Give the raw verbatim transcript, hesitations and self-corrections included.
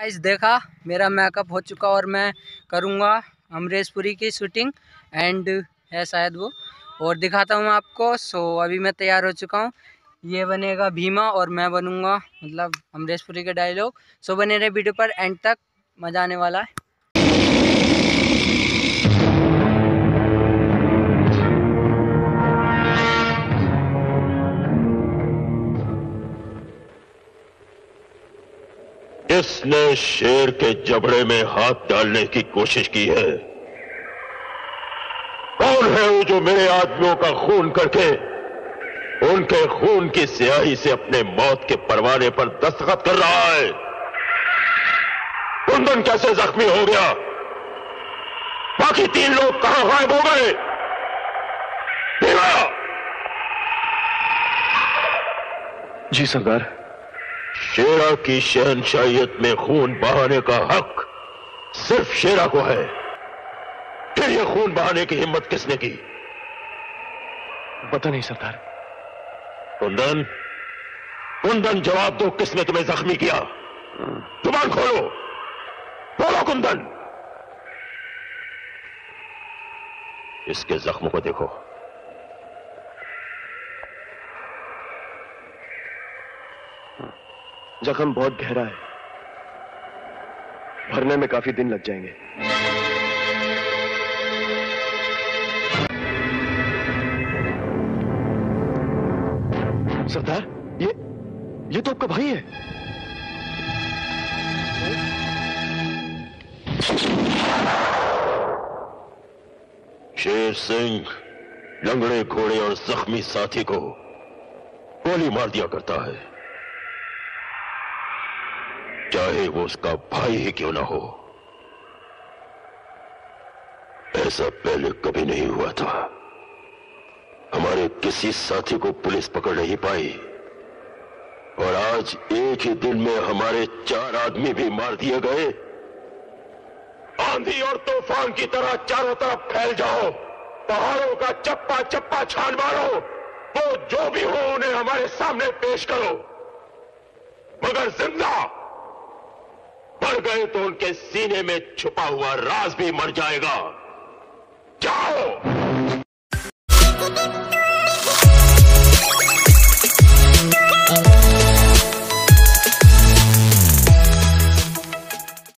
Guys देखा मेरा makeup हो चुका और मैं करूँगा अमरीश पुरी की शूटिंग एंड है शायद वो, और दिखाता हूँ आपको। सो अभी मैं तैयार हो चुका हूँ। ये बनेगा भीमा और मैं बनूँगा मतलब अमरीश पुरी के डायलॉग। सो बने रहे वीडियो पर एंड तक, मज़ा आने वाला है। इसने शेर के जबड़े में हाथ डालने की कोशिश की है। कौन है वो जो मेरे आदमियों का खून करके उनके खून की स्याही से अपने मौत के परवाने पर दस्तखत कर रहा है? कुंदन कैसे जख्मी हो गया? बाकी तीन लोग कहां गायब हो गए? जी सरदार। शेरा की शहनशाहियत में खून बहाने का हक सिर्फ शेरा को है। फिर यह खून बहाने की हिम्मत किसने की? पता नहीं सरदार। कुंदन, कुंदन जवाब दो, किसने तुम्हें जख्मी किया? जुबान खोलो, बोलो कुंदन। इसके जख्मों को देखो। जख्म बहुत गहरा है, भरने में काफी दिन लग जाएंगे। सरदार, ये ये तो आपका भाई है। शेर सिंह लंगड़े घोड़े और जख्मी साथी को गोली मार दिया करता है, चाहे वो उसका भाई ही क्यों ना हो। ऐसा पहले कभी नहीं हुआ था। हमारे किसी साथी को पुलिस पकड़ नहीं पाई और आज एक ही दिन में हमारे चार आदमी भी मार दिए गए। आंधी और तूफान की तरह चारों तरफ फैल जाओ, पहाड़ों का चप्पा चप्पा छान मारो, वो जो भी हो उन्हें हमारे सामने पेश करो, मगर जिंदा। मर गए तो उनके सीने में छुपा हुआ राज भी मर जाएगा। जाओ।